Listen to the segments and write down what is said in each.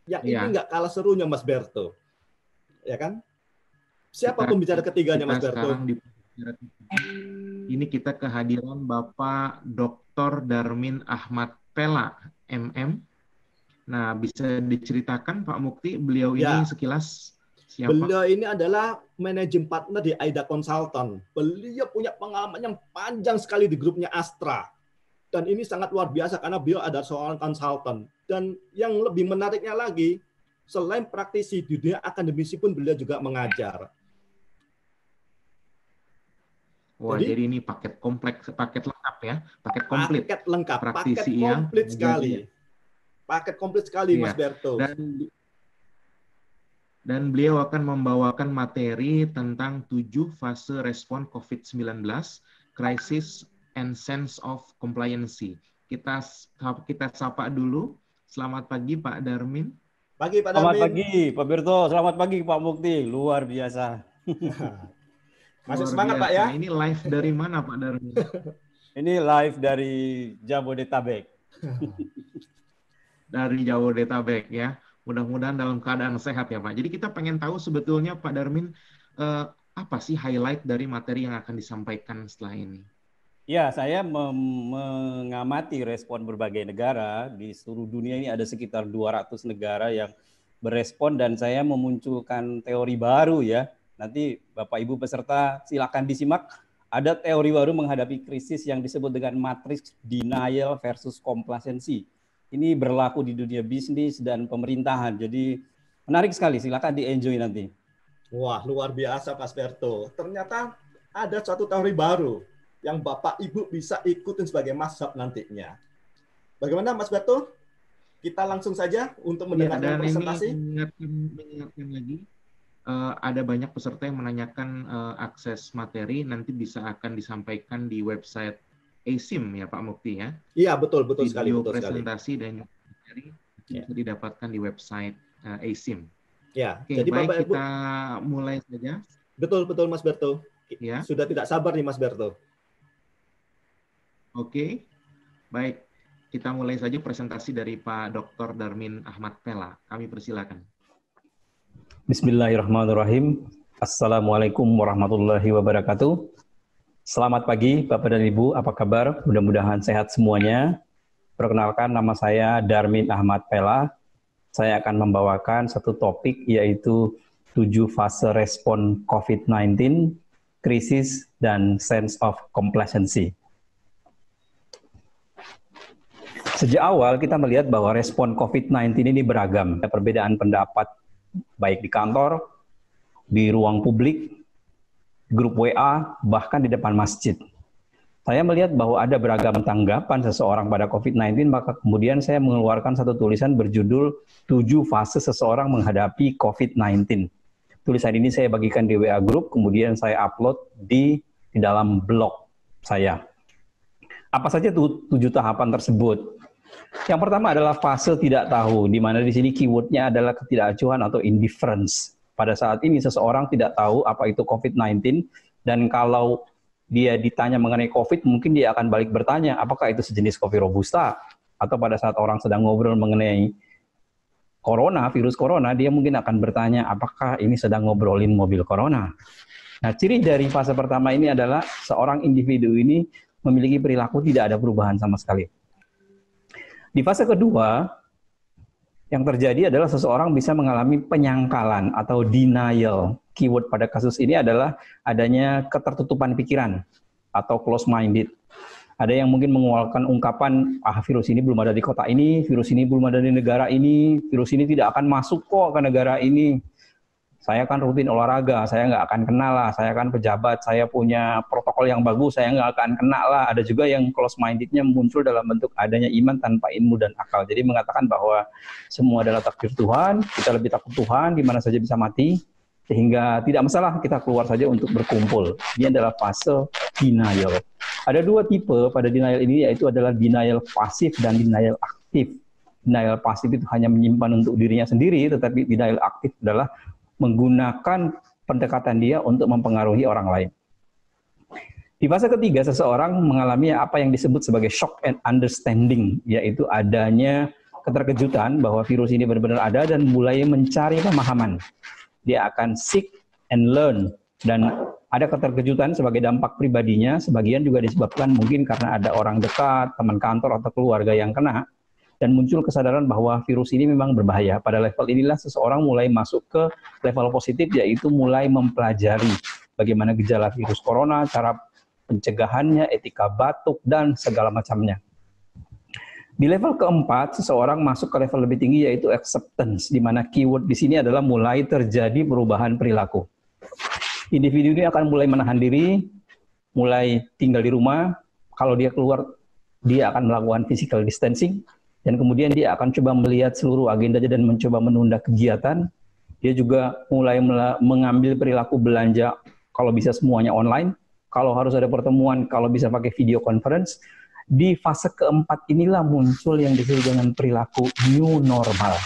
Yang ini Iya. nggak kalah serunya Mas Berto. Ya kan? Siapa Kita pembicara ketiganya Mas sekarang Berto? ini kita kehadiran Bapak Dr. Darmin Ahmad Pela, MM. Nah, bisa diceritakan Pak Mukti, beliau ini Ya, sekilas siapa? beliau ini adalah managing partner di AIDA Consultant. Beliau punya pengalaman yang panjang sekali di grupnya Astra. Dan ini sangat luar biasa karena beliau ada seorang konsultan. Dan yang lebih menariknya lagi, selain praktisi di dunia akademisi pun beliau juga mengajar. Wah, Jadi jadi ini paket kompleks, paket lengkap ya, paket komplit. paket lengkap, paket Praktisi ya, komplit mengajarnya. sekali. Paket komplit sekali Mas Iya. Berto. Dan beliau akan membawakan materi tentang 7 fase respon COVID-19, crisis and sense of compliancy. Kita sapa dulu. Selamat pagi Pak Darmin. Pagi Pak Selamat Darmin. pagi Pak Birto, selamat pagi Pak Mukti, luar biasa. Masih Luar semangat Pak biasa. ya? Ini live dari mana Pak Darmin? Ini live dari Jabodetabek. Dari Jabodetabek ya. Mudah-mudahan dalam keadaan sehat ya Pak. Jadi kita pengen tahu sebetulnya Pak Darmin, apa sih highlight dari materi yang akan disampaikan setelah ini? Ya, saya mengamati respon berbagai negara di seluruh dunia. Ini ada sekitar 200 negara yang berespon dan saya memunculkan teori baru ya. Nanti Bapak Ibu peserta silakan disimak. Ada teori baru menghadapi krisis yang disebut dengan matrix denial versus complacency. Ini berlaku di dunia bisnis dan pemerintahan. Jadi menarik sekali, silakan di-enjoy nanti. Wah, luar biasa Mas Berto. Ternyata ada suatu teori baru yang Bapak Ibu bisa ikutin sebagai mazhab nantinya. Bagaimana Mas Berto? Kita langsung saja untuk mendengarkan dan presentasi. Ini mengingatkan lagi, ada banyak peserta yang menanyakan akses materi, nanti bisa akan disampaikan di website ASIM ya Pak Mukti ya. Iya, betul sekali. Video Betul presentasi sekali. dan materi bisa didapatkan di website ASIM. Ya, Oke, jadi baik, Bapak Ibu, kita mulai saja. Betul Mas Berto. Ya. Sudah tidak sabar nih Mas Berto. Oke, baik. Kita mulai saja presentasi dari Pak Dr. Darmin Ahmad Pela. Kami persilakan. Bismillahirrahmanirrahim. Assalamualaikum warahmatullahi wabarakatuh. Selamat pagi Bapak dan Ibu, apa kabar? Mudah-mudahan sehat semuanya. Perkenalkan, nama saya Darmin Ahmad Pela. Saya akan membawakan satu topik yaitu 7 fase respon COVID-19, krisis, dan sense of complacency. Sejak awal kita melihat bahwa respon COVID-19 ini beragam. Ada perbedaan pendapat baik di kantor, di ruang publik, grup WA, bahkan di depan masjid. Saya melihat bahwa ada beragam tanggapan seseorang pada COVID-19, maka kemudian saya mengeluarkan satu tulisan berjudul 7 fase seseorang menghadapi COVID-19. Tulisan ini saya bagikan di WA Group, kemudian saya upload di dalam blog saya. Apa saja 7 tahapan tersebut? Yang pertama adalah fase tidak tahu, di mana di sini keywordnya adalah ketidakacuan atau indifference. Pada saat ini seseorang tidak tahu apa itu COVID-19, dan kalau dia ditanya mengenai COVID, mungkin dia akan balik bertanya, apakah itu sejenis kopi robusta? Atau pada saat orang sedang ngobrol mengenai corona, virus corona, dia mungkin akan bertanya, apakah ini sedang ngobrolin mobil corona? Nah, ciri dari fase pertama ini adalah seorang individu ini memiliki perilaku tidak ada perubahan sama sekali. Di fase kedua, yang terjadi adalah seseorang bisa mengalami penyangkalan atau denial. Keyword pada kasus ini adalah adanya ketertutupan pikiran atau close-minded. Ada yang mungkin mengeluarkan ungkapan, virus ini belum ada di kota ini, virus ini belum ada di negara ini, virus ini tidak akan masuk kok ke negara ini. Saya kan rutin olahraga, saya nggak akan kena lah, saya kan pejabat, saya punya protokol yang bagus, saya nggak akan kena lah. Ada juga yang close-minded-nya muncul dalam bentuk adanya iman tanpa ilmu dan akal. Jadi mengatakan bahwa semua adalah takdir Tuhan, kita lebih takut Tuhan, di mana saja bisa mati, sehingga tidak masalah kita keluar saja untuk berkumpul. Ini adalah fase denial. Ada 2 tipe pada denial ini, yaitu adalah denial pasif dan denial aktif. Denial pasif itu hanya menyimpan untuk dirinya sendiri, tetapi denial aktif adalah menggunakan pendekatan dia untuk mempengaruhi orang lain. Di fase ketiga, seseorang mengalami apa yang disebut sebagai shock and understanding, yaitu adanya keterkejutan bahwa virus ini benar-benar ada dan mulai mencari pemahaman. Dia akan seek and learn, dan ada keterkejutan sebagai dampak pribadinya, sebagian juga disebabkan mungkin karena ada orang dekat, teman kantor atau keluarga yang kena, dan muncul kesadaran bahwa virus ini memang berbahaya. Pada level inilah seseorang mulai masuk ke level positif, yaitu mulai mempelajari bagaimana gejala virus corona, cara pencegahannya, etika batuk, dan segala macamnya. Di level keempat, seseorang masuk ke level lebih tinggi, yaitu acceptance, di mana keyword di sini adalah mulai terjadi perubahan perilaku. Individu ini akan mulai menahan diri, mulai tinggal di rumah. Kalau dia keluar, dia akan melakukan physical distancing, dan kemudian dia akan coba melihat seluruh agendanya dan mencoba menunda kegiatan. Dia juga mulai mengambil perilaku belanja, kalau bisa semuanya online, kalau harus ada pertemuan, kalau bisa pakai video conference. Di fase keempat inilah muncul yang disebut dengan perilaku new normal.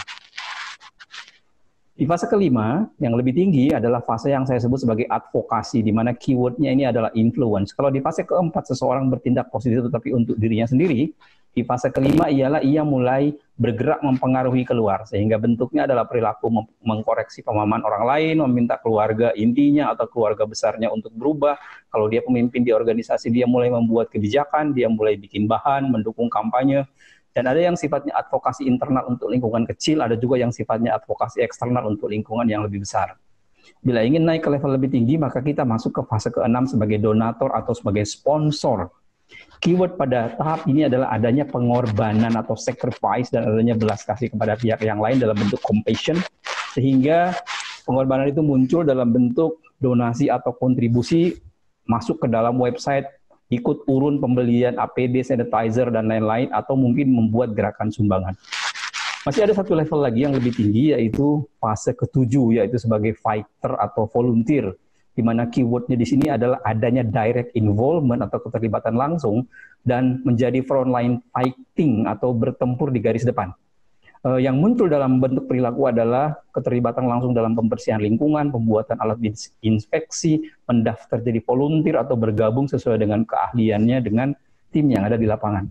Di fase kelima, yang lebih tinggi adalah fase yang saya sebut sebagai advokasi, di mana keywordnya ini adalah influence. Kalau di fase keempat, seseorang bertindak positif tetapi untuk dirinya sendiri. Di fase kelima ialah ia mulai bergerak mempengaruhi keluar, sehingga bentuknya adalah perilaku mengkoreksi pemahaman orang lain, meminta keluarga intinya atau keluarga besarnya untuk berubah. Kalau dia pemimpin di organisasi, dia mulai membuat kebijakan, dia mulai bikin bahan, mendukung kampanye. Dan ada yang sifatnya advokasi internal untuk lingkungan kecil, ada juga yang sifatnya advokasi eksternal untuk lingkungan yang lebih besar. Bila ingin naik ke level lebih tinggi, maka kita masuk ke fase ke-6 sebagai donatur atau sebagai sponsor. Keyword pada tahap ini adalah adanya pengorbanan atau sacrifice dan adanya belas kasih kepada pihak yang lain dalam bentuk compassion, sehingga pengorbanan itu muncul dalam bentuk donasi atau kontribusi, masuk ke dalam website, ikut urun pembelian APD, sanitizer, dan lain-lain, atau mungkin membuat gerakan sumbangan. Masih ada satu level lagi yang lebih tinggi, yaitu fase ke-7, yaitu sebagai fighter atau volunteer, di mana keywordnya di sini adalah adanya direct involvement atau keterlibatan langsung, dan menjadi frontline fighting atau bertempur di garis depan. Yang muncul dalam bentuk perilaku adalah keterlibatan langsung dalam pembersihan lingkungan, pembuatan alat inspeksi, mendaftar jadi volunteer atau bergabung sesuai dengan keahliannya dengan tim yang ada di lapangan.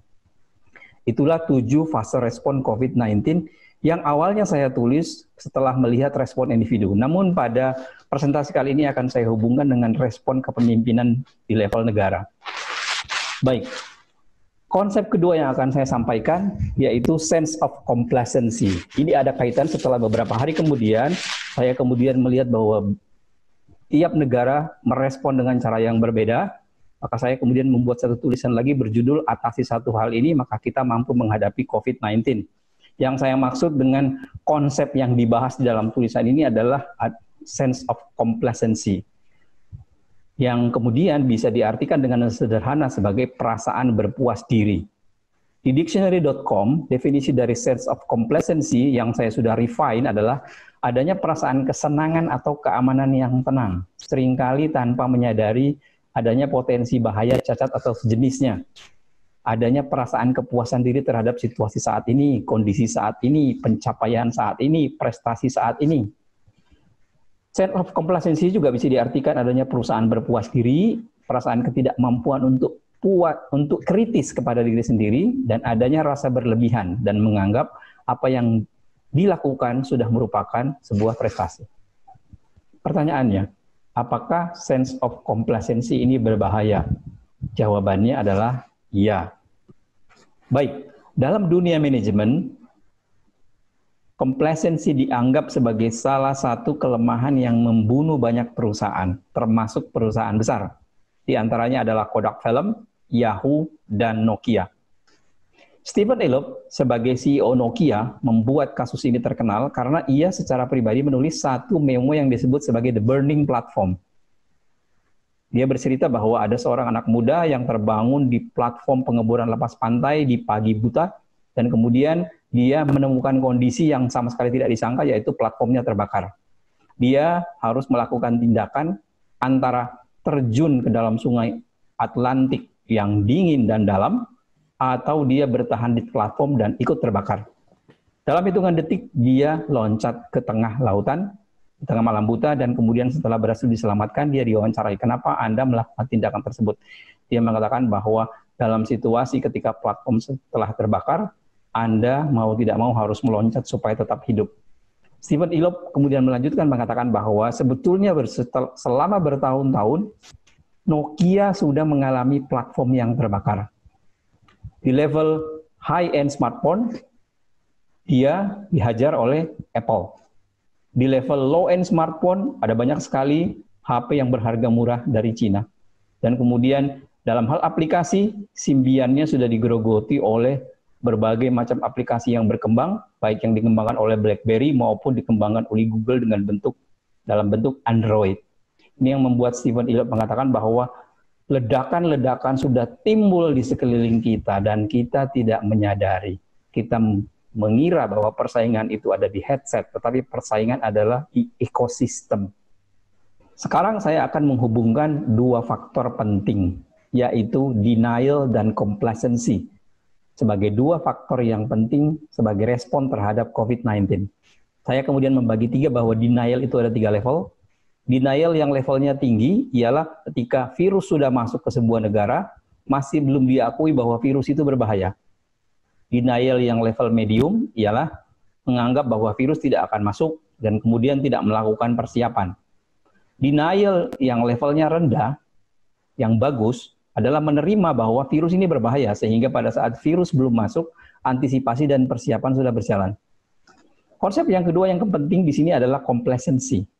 Itulah 7 fase respon COVID-19 yang awalnya saya tulis setelah melihat respon individu. Namun pada presentasi kali ini akan saya hubungkan dengan respon kepemimpinan di level negara. Baik. Konsep kedua yang akan saya sampaikan yaitu sense of complacency. Ini ada kaitan setelah beberapa hari kemudian, saya kemudian melihat bahwa tiap negara merespon dengan cara yang berbeda, maka saya kemudian membuat satu tulisan lagi berjudul Atasi Satu Hal Ini, maka kita mampu menghadapi COVID-19. Yang saya maksud dengan konsep yang dibahas di dalam tulisan ini adalah sense of complacency, yang kemudian bisa diartikan dengan sederhana sebagai perasaan berpuas diri. Di dictionary.com, definisi dari sense of complacency yang saya sudah refine adalah adanya perasaan kesenangan atau keamanan yang tenang, seringkali tanpa menyadari adanya potensi bahaya, cacat, atau sejenisnya. Adanya perasaan kepuasan diri terhadap situasi saat ini, kondisi saat ini, pencapaian saat ini, prestasi saat ini. Sense of complacency juga bisa diartikan adanya perusahaan berpuas diri, perasaan ketidakmampuan untuk kritis kepada diri sendiri, dan adanya rasa berlebihan dan menganggap apa yang dilakukan sudah merupakan sebuah prestasi. Pertanyaannya, apakah sense of complacency ini berbahaya? Jawabannya adalah ya. Baik, dalam dunia manajemen, complacency dianggap sebagai salah satu kelemahan yang membunuh banyak perusahaan, termasuk perusahaan besar. Di antaranya adalah Kodak Film, Yahoo, dan Nokia. Stephen Elop sebagai CEO Nokia membuat kasus ini terkenal karena ia secara pribadi menulis satu memo yang disebut sebagai The Burning Platform. Dia bercerita bahwa ada seorang anak muda yang terbangun di platform pengeboran lepas pantai di pagi buta, dan kemudian dia menemukan kondisi yang sama sekali tidak disangka, yaitu platformnya terbakar. Dia harus melakukan tindakan antara terjun ke dalam sungai Atlantik yang dingin dan dalam, atau dia bertahan di platform dan ikut terbakar. Dalam hitungan detik, dia loncat ke tengah lautan, di tengah malam buta, dan kemudian setelah berhasil diselamatkan, dia diwawancarai. Kenapa Anda melakukan tindakan tersebut? Dia mengatakan bahwa dalam situasi ketika platform telah terbakar, Anda mau tidak mau harus meloncat supaya tetap hidup. Stephen Elop kemudian melanjutkan mengatakan bahwa sebetulnya selama bertahun-tahun Nokia sudah mengalami platform yang terbakar. Di level high-end smartphone, dia dihajar oleh Apple. Di level low-end smartphone, ada banyak sekali HP yang berharga murah dari Cina. Dan kemudian dalam hal aplikasi, Symbian-nya sudah digerogoti oleh berbagai macam aplikasi yang berkembang, baik yang dikembangkan oleh BlackBerry maupun dikembangkan oleh Google dalam bentuk Android. Ini yang membuat Stephen Elop mengatakan bahwa ledakan-ledakan sudah timbul di sekeliling kita dan kita tidak menyadari. Kita mengira bahwa persaingan itu ada di headset, tetapi persaingan adalah di ekosistem. Sekarang saya akan menghubungkan dua faktor penting, yaitu denial dan complacency, sebagai dua faktor yang penting sebagai respon terhadap COVID-19. Saya kemudian membagi tiga bahwa denial itu ada 3 level. Denial yang levelnya tinggi ialah ketika virus sudah masuk ke sebuah negara, masih belum diakui bahwa virus itu berbahaya. Denial yang level medium ialah menganggap bahwa virus tidak akan masuk dan kemudian tidak melakukan persiapan. Denial yang levelnya rendah, yang bagus, adalah menerima bahwa virus ini berbahaya, sehingga pada saat virus belum masuk, antisipasi dan persiapan sudah berjalan. Konsep yang kedua yang penting di sini adalah complacency.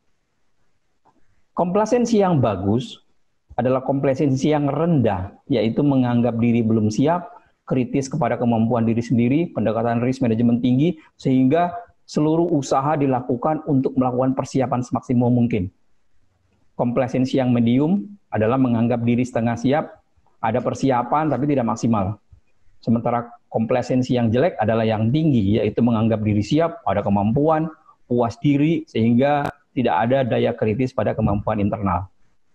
Complacency yang bagus adalah complacency yang rendah, yaitu menganggap diri belum siap, kritis kepada kemampuan diri sendiri, pendekatan risk management tinggi, sehingga seluruh usaha dilakukan untuk melakukan persiapan semaksimal mungkin. Complacency yang medium adalah menganggap diri setengah siap, ada persiapan tapi tidak maksimal. Sementara complacency yang jelek adalah yang tinggi, yaitu menganggap diri siap, ada kemampuan, puas diri, sehingga tidak ada daya kritis pada kemampuan internal.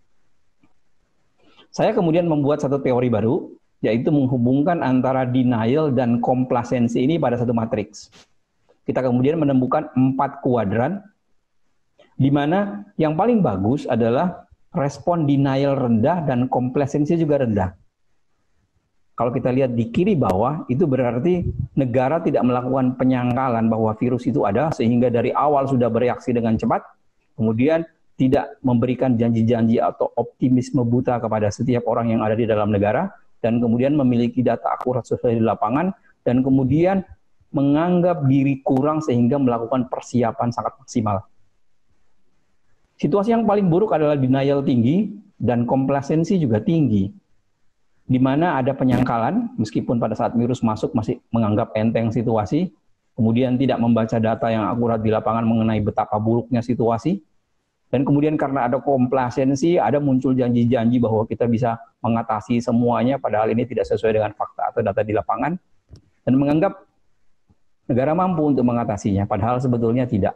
Saya kemudian membuat satu teori baru, yaitu menghubungkan antara denial dan complacency ini pada satu matriks. Kita kemudian menemukan 4 kuadran, di mana yang paling bagus adalah respon denial rendah dan complacency juga rendah. Kalau kita lihat di kiri bawah, itu berarti negara tidak melakukan penyangkalan bahwa virus itu ada, sehingga dari awal sudah bereaksi dengan cepat, kemudian tidak memberikan janji-janji atau optimisme buta kepada setiap orang yang ada di dalam negara, dan kemudian memiliki data akurat sesuai di lapangan, dan kemudian menganggap diri kurang sehingga melakukan persiapan sangat maksimal. Situasi yang paling buruk adalah denial tinggi dan complacency juga tinggi, di mana ada penyangkalan, meskipun pada saat virus masuk masih menganggap enteng situasi, kemudian tidak membaca data yang akurat di lapangan mengenai betapa buruknya situasi, dan kemudian karena ada complacency, ada muncul janji-janji bahwa kita bisa mengatasi semuanya, padahal ini tidak sesuai dengan fakta atau data di lapangan, dan menganggap negara mampu untuk mengatasinya, padahal sebetulnya tidak.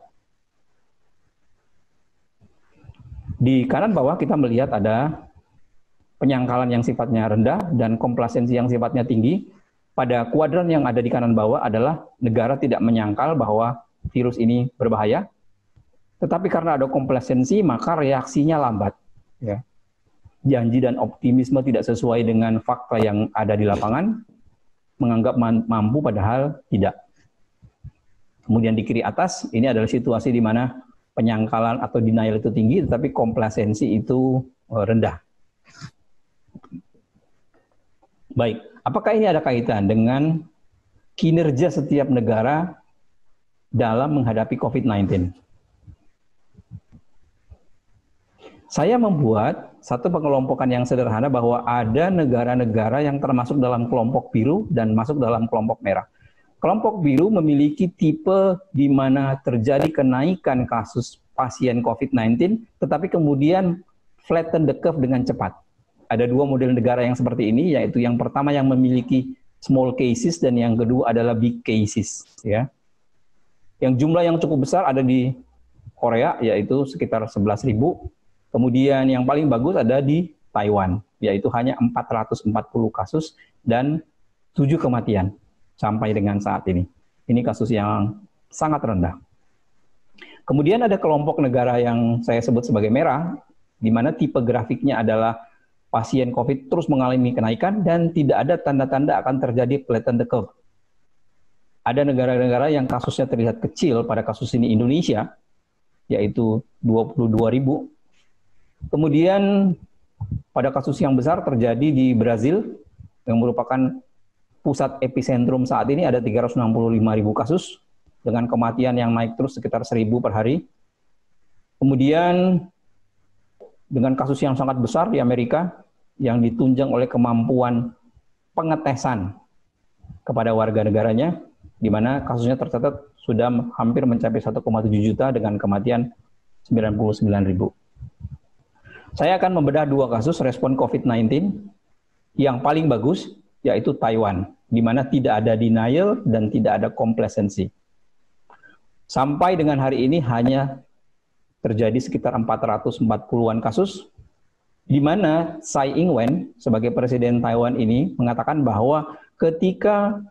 Di kanan bawah kita melihat ada penyangkalan yang sifatnya rendah dan complacency yang sifatnya tinggi. Pada kuadran yang ada di kanan bawah adalah negara tidak menyangkal bahwa virus ini berbahaya, tetapi karena ada complacency maka reaksinya lambat. Ya. Janji dan optimisme tidak sesuai dengan fakta yang ada di lapangan, menganggap mampu padahal tidak. Kemudian di kiri atas, ini adalah situasi di mana penyangkalan atau denial itu tinggi, tetapi complacency itu rendah. Baik, apakah ini ada kaitan dengan kinerja setiap negara dalam menghadapi COVID-19? Saya membuat satu pengelompokan yang sederhana bahwa ada negara-negara yang termasuk dalam kelompok biru dan masuk dalam kelompok merah. Kelompok biru memiliki tipe di mana terjadi kenaikan kasus pasien COVID-19, tetapi kemudian flatten the curve dengan cepat. Ada 2 model negara yang seperti ini, yaitu yang pertama yang memiliki small cases dan yang kedua adalah big cases. Ya. Yang jumlah yang cukup besar ada di Korea, yaitu sekitar 11.000. Kemudian yang paling bagus ada di Taiwan, yaitu hanya 440 kasus dan 7 kematian sampai dengan saat ini. Ini kasus yang sangat rendah. Kemudian ada kelompok negara yang saya sebut sebagai merah, di mana tipe grafiknya adalah pasien COVID terus mengalami kenaikan dan tidak ada tanda-tanda akan terjadi flatten the curve. Ada negara-negara yang kasusnya terlihat kecil, pada kasus ini Indonesia, yaitu 22.000. Kemudian pada kasus yang besar terjadi di Brazil, yang merupakan pusat epicentrum saat ini, ada 365.000 kasus, dengan kematian yang naik terus sekitar 1.000 per hari. Kemudian dengan kasus yang sangat besar di Amerika, yang ditunjang oleh kemampuan pengetesan kepada warga negaranya, di mana kasusnya tercatat sudah hampir mencapai 1,7 juta dengan kematian 99.000. Saya akan membedah dua kasus respon COVID-19. Yang paling bagus yaitu Taiwan, di mana tidak ada denial dan tidak ada complacency. Sampai dengan hari ini hanya terjadi sekitar 440-an kasus, di mana Tsai Ing-wen sebagai Presiden Taiwan ini mengatakan bahwa ketika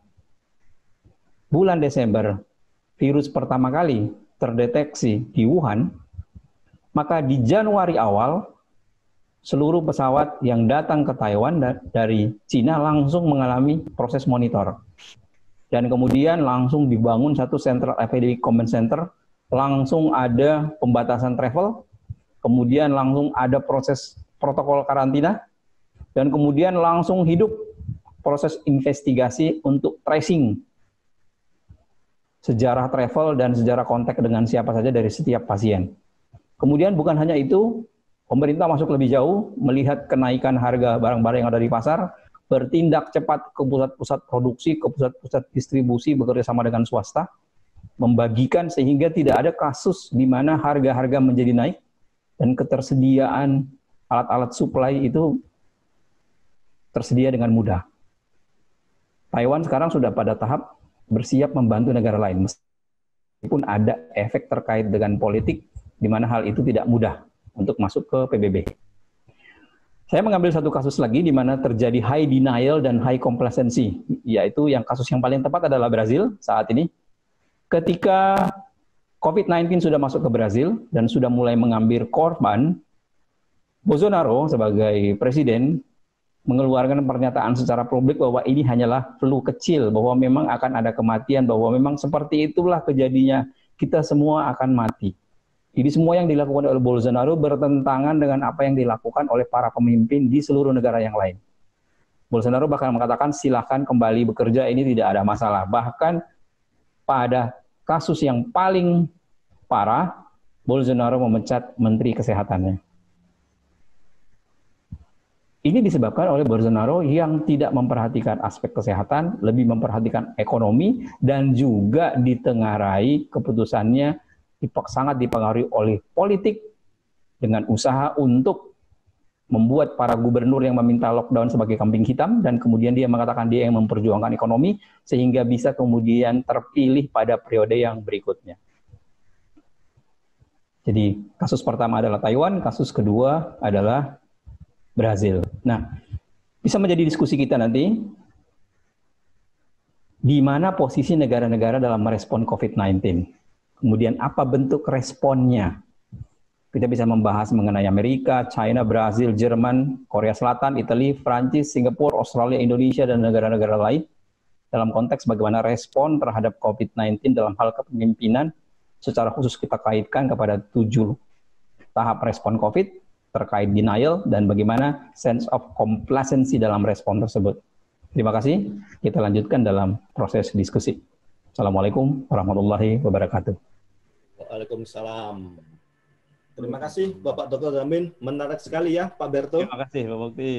bulan Desember virus pertama kali terdeteksi di Wuhan, maka di Januari awal seluruh pesawat yang datang ke Taiwan dari Cina langsung mengalami proses monitor. Dan kemudian langsung dibangun satu Central Epidemic Command Center, langsung ada pembatasan travel, kemudian langsung ada proses protokol karantina, dan kemudian langsung hidup proses investigasi untuk tracing sejarah travel dan sejarah kontak dengan siapa saja dari setiap pasien. Kemudian bukan hanya itu, pemerintah masuk lebih jauh, melihat kenaikan harga barang-barang yang ada di pasar, bertindak cepat ke pusat-pusat produksi, ke pusat-pusat distribusi, bekerja sama dengan swasta, membagikan sehingga tidak ada kasus di mana harga-harga menjadi naik dan ketersediaan alat-alat supply itu tersedia dengan mudah. Taiwan sekarang sudah pada tahap bersiap membantu negara lain, meskipun ada efek terkait dengan politik, di mana hal itu tidak mudah untuk masuk ke PBB. Saya mengambil satu kasus lagi di mana terjadi high denial dan high complacency, yaitu yang kasus yang paling tepat adalah Brazil saat ini. Ketika COVID-19 sudah masuk ke Brazil dan sudah mulai mengambil korban, Bolsonaro sebagai presiden mengeluarkan pernyataan secara publik bahwa ini hanyalah flu kecil, bahwa memang akan ada kematian, bahwa memang seperti itulah kejadiannya, kita semua akan mati. Jadi semua yang dilakukan oleh Bolsonaro bertentangan dengan apa yang dilakukan oleh para pemimpin di seluruh negara yang lain. Bolsonaro bahkan mengatakan silakan kembali bekerja, ini tidak ada masalah. Bahkan pada kasus yang paling parah, Bolsonaro memecat Menteri Kesehatannya. Ini disebabkan oleh Bolsonaro yang tidak memperhatikan aspek kesehatan, lebih memperhatikan ekonomi, dan juga ditengarai keputusannya sangat dipengaruhi oleh politik dengan usaha untuk membuat para gubernur yang meminta lockdown sebagai kambing hitam, dan kemudian dia mengatakan dia yang memperjuangkan ekonomi, sehingga bisa kemudian terpilih pada periode yang berikutnya. Jadi kasus pertama adalah Taiwan, kasus kedua adalah Brazil. Nah, bisa menjadi diskusi kita nanti, di mana posisi negara-negara dalam merespon COVID-19. Kemudian apa bentuk responnya? Kita bisa membahas mengenai Amerika, China, Brazil, Jerman, Korea Selatan, Italia, Prancis, Singapura, Australia, Indonesia, dan negara-negara lain dalam konteks bagaimana respon terhadap COVID-19 dalam hal kepemimpinan. Secara khusus kita kaitkan kepada 7 tahap respon COVID terkait denial dan bagaimana sense of complacency dalam respon tersebut. Terima kasih. Kita lanjutkan dalam proses diskusi. Assalamualaikum warahmatullahi wabarakatuh. Waalaikumsalam. Terima kasih Bapak Dr. Damin. Menarik sekali ya Pak Berto. Terima kasih Pak Mukti.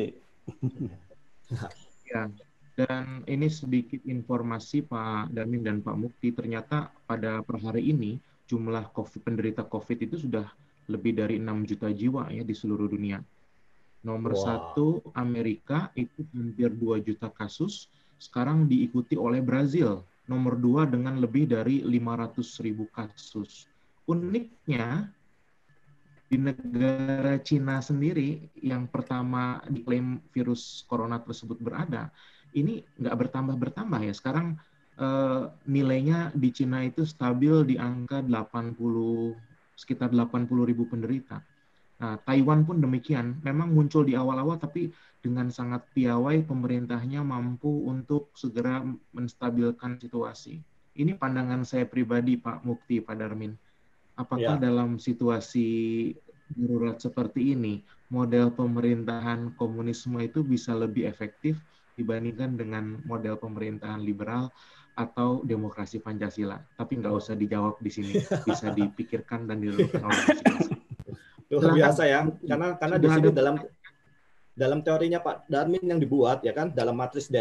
Ya, dan ini sedikit informasi Pak Damin dan Pak Mukti. Ternyata pada per hari ini jumlah penderita COVID itu sudah lebih dari 6 juta jiwa ya di seluruh dunia. Nomor 1 Amerika itu hampir 2 juta kasus, sekarang diikuti oleh Brazil. Nomor 2 dengan lebih dari 500.000 kasus. Uniknya, di negara Cina sendiri yang pertama diklaim virus corona tersebut berada, ini nggak bertambah-bertambah ya. Sekarang nilainya di Cina itu stabil di angka sekitar 80.000 penderita. Nah, Taiwan pun demikian. Memang muncul di awal-awal, tapi dengan sangat piawai pemerintahnya mampu untuk segera menstabilkan situasi. ini pandangan saya pribadi, Pak Mukti, Pak Darmin. Apakah dalam situasi darurat seperti ini, model pemerintahan komunisme itu bisa lebih efektif dibandingkan dengan model pemerintahan liberal atau demokrasi Pancasila? Tapi nggak usah dijawab di sini, bisa dipikirkan dan direnungkan oleh masing-masing. Luar biasa ya, karena di sini dalam teorinya Pak Darmin yang dibuat ya kan, dalam matris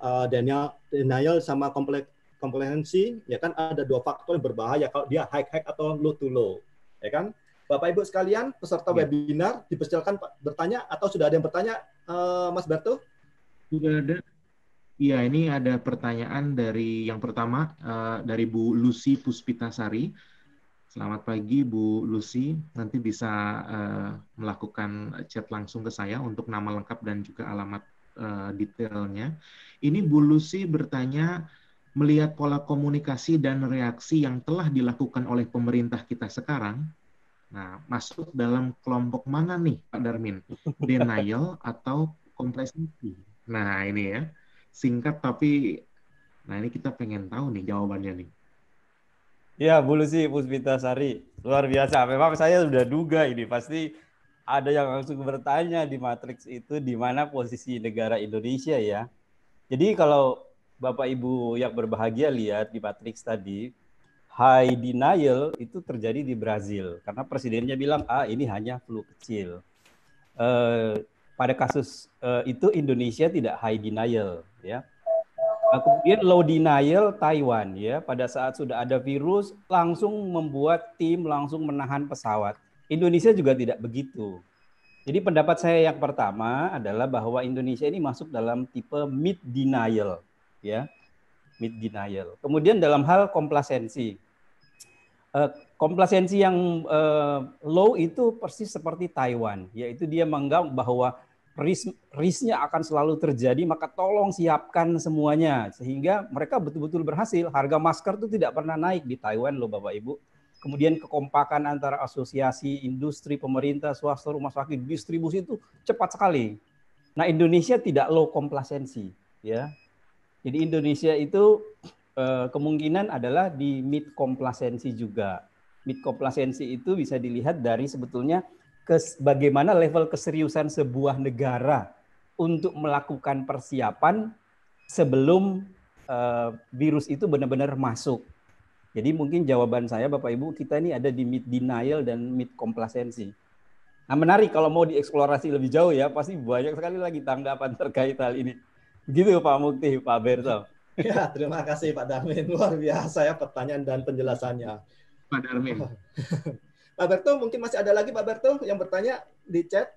denial sama komprehensi ya kan, ada dua faktor yang berbahaya kalau dia high atau low to low ya kan. Bapak Ibu sekalian peserta webinar dipersilakan bertanya, atau sudah ada yang bertanya, Mas Berto? Sudah ada. Iya, ini ada pertanyaan dari yang pertama dari Bu Lucy Puspitasari. Selamat pagi Bu Lucy, nanti bisa melakukan chat langsung ke saya untuk nama lengkap dan juga alamat detailnya. Ini Bu Lucy bertanya, melihat pola komunikasi dan reaksi yang telah dilakukan oleh pemerintah kita sekarang, nah masuk dalam kelompok mana nih Pak Darmin? Denial atau complacency? Nah ini ya, singkat tapi, nah ini kita pengen tahu nih jawabannya nih. Ya, Bu Lucy Puspitasari, luar biasa. Memang saya sudah duga ini pasti ada yang langsung bertanya di matriks itu di mana posisi negara Indonesia ya. Jadi kalau Bapak Ibu yang berbahagia lihat di matriks tadi, high denial itu terjadi di Brazil karena presidennya bilang ini hanya flu kecil. Pada kasus itu Indonesia tidak high denial ya. Kemudian low denial Taiwan ya, pada saat sudah ada virus langsung membuat tim langsung menahan pesawat. Indonesia juga tidak begitu. Jadi pendapat saya yang pertama adalah bahwa Indonesia ini masuk dalam tipe mid denial ya. Mid denial. Kemudian dalam hal komplasensi. Komplasensi yang low itu persis seperti Taiwan, yaitu dia menganggap bahwa risknya akan selalu terjadi, maka tolong siapkan semuanya. Sehingga mereka betul-betul berhasil. Harga masker itu tidak pernah naik di Taiwan loh Bapak Ibu. Kemudian kekompakan antara asosiasi, industri, pemerintah, swasta, rumah sakit, distribusi itu cepat sekali. Nah Indonesia tidak low komplasensi. Ya. Jadi Indonesia itu kemungkinan adalah di mid komplasensi juga. Mid komplasensi itu bisa dilihat dari sebetulnya bagaimana level keseriusan sebuah negara untuk melakukan persiapan sebelum virus itu benar-benar masuk. Jadi mungkin jawaban saya Bapak Ibu, kita ini ada di mid denial dan mid komplasensi. Nah menarik kalau mau dieksplorasi lebih jauh ya, pasti banyak sekali lagi tanggapan terkait hal ini. Begitu Pak Mukti, Pak Berto. Ya, terima kasih Pak Darmin. Luar biasa ya pertanyaan dan penjelasannya. Pak Darmin. Pak Berto, mungkin masih ada lagi Pak Berto yang bertanya di chat?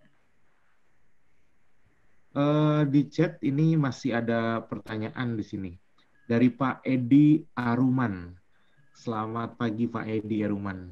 Di chat ini masih ada pertanyaan di sini. Dari Pak Edi Aruman. Selamat pagi Pak Edi Aruman.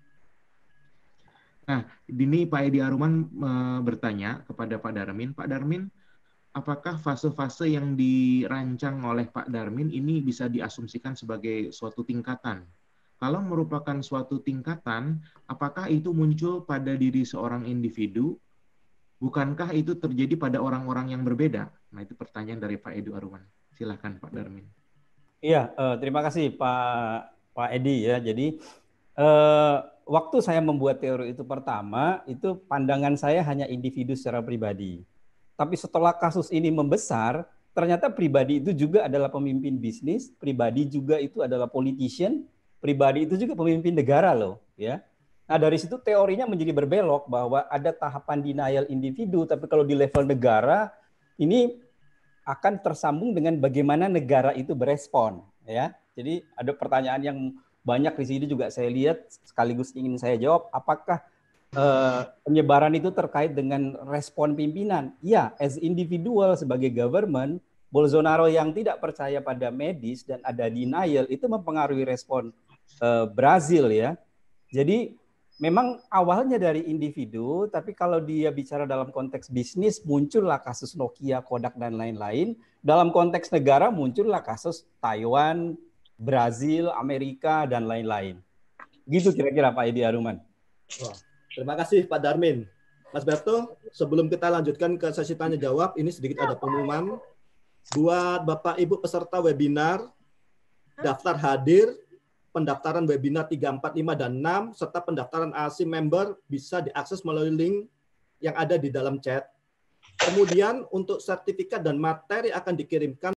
Nah, ini Pak Edi Aruman bertanya kepada Pak Darmin. Pak Darmin, apakah fase-fase yang dirancang oleh Pak Darmin ini bisa diasumsikan sebagai suatu tingkatan? Kalau merupakan suatu tingkatan, apakah itu muncul pada diri seorang individu? Bukankah itu terjadi pada orang-orang yang berbeda? Nah, itu pertanyaan dari Pak Edi Aruman. Silakan Pak Darmin. Iya, terima kasih Pak Edi ya. Jadi waktu saya membuat teori itu pertama, itu pandangan saya hanya individu secara pribadi. Tapi setelah kasus ini membesar, ternyata pribadi itu juga adalah pemimpin bisnis, pribadi juga itu adalah politician, pribadi itu juga pemimpin negara loh, ya. Nah dari situ teorinya menjadi berbelok bahwa ada tahapan denial individu, tapi kalau di level negara ini akan tersambung dengan bagaimana negara itu berespon, ya. Jadi ada pertanyaan yang banyak di sini juga saya lihat sekaligus ingin saya jawab, apakah penyebaran itu terkait dengan respon pimpinan? Ya, as individual sebagai government, Bolsonaro yang tidak percaya pada medis dan ada denial itu mempengaruhi respon Brazil ya. Jadi memang awalnya dari individu, tapi kalau dia bicara dalam konteks bisnis muncullah kasus Nokia, Kodak dan lain-lain. Dalam konteks negara muncullah kasus Taiwan, Brazil, Amerika dan lain-lain. Gitu kira-kira Pak Edi Aruman. Wah, terima kasih Pak Darmin. Mas Berto, sebelum kita lanjutkan ke sesi tanya jawab, ini sedikit ada pengumuman buat Bapak Ibu peserta webinar. daftar hadir, pendaftaran webinar 3, 4, 5, dan 6, serta pendaftaran ALC member bisa diakses melalui link yang ada di dalam chat. Kemudian untuk sertifikat dan materi akan dikirimkan